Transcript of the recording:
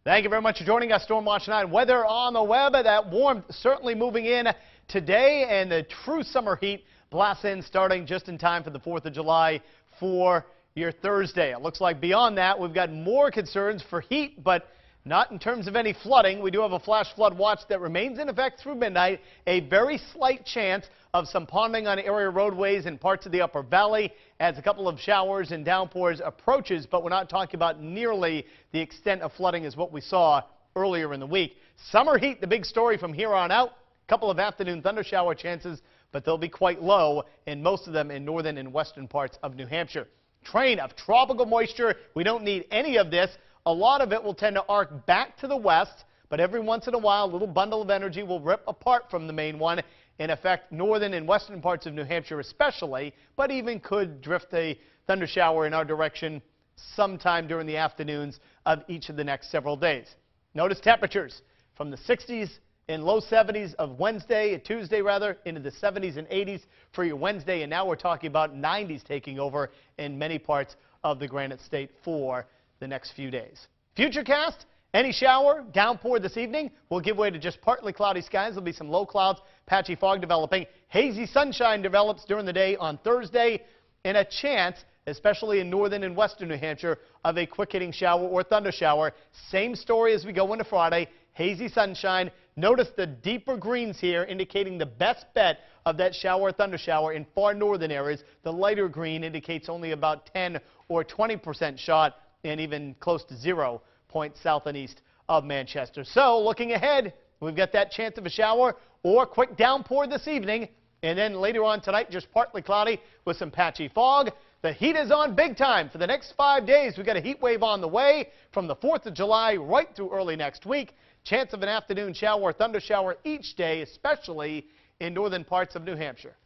Thank you very much for joining us. Storm Watch 9 weather on the web. That warmth certainly moving in today, and the true summer heat blasts in starting just in time for the 4th of July for your Thursday. It looks like beyond that we've got more concerns for heat, but not in terms of any flooding. We do have a flash flood watch that remains in effect through midnight. A very slight chance of some ponding on area roadways and parts of the upper valley as a couple of showers and downpours approaches, but we're not talking about nearly the extent of flooding as what we saw earlier in the week. Summer heat, the big story from here on out. A couple of afternoon thunder shower chances, but they'll be quite low, and most of them in northern and western parts of New Hampshire. Train of tropical moisture. We don't need any of this. A lot of it will tend to arc back to the west, but every once in a while, a little bundle of energy will rip apart from the main one and affect northern and western parts of New Hampshire especially, but even could drift a thunder shower in our direction sometime during the afternoons of each of the next several days. Notice temperatures from the 60s and low 70s of Tuesday into the 70s and 80s for your Wednesday, and now we're talking about 90s taking over in many parts of the Granite State for the next few days. Futurecast, any shower, downpour this evening will give way to just partly cloudy skies. There'll be some low clouds, patchy fog developing. Hazy sunshine develops during the day on Thursday, and a chance, especially in northern and western New Hampshire, of a quick-hitting shower or thunder shower. Same story as we go into Friday. Hazy sunshine. Notice the deeper greens here indicating the best bet of that shower or thunder shower in far northern areas. The lighter green indicates only about 10 or 20% shot, and even close to 0 points south and east of Manchester. So looking ahead, we've got that chance of a shower or quick downpour this evening, and then later on tonight just partly cloudy with some patchy fog. The heat is on big time for the next 5 days. We've got a heat wave on the way from the 4th of July right through early next week. Chance of an afternoon shower or thunder shower each day, especially in northern parts of New Hampshire.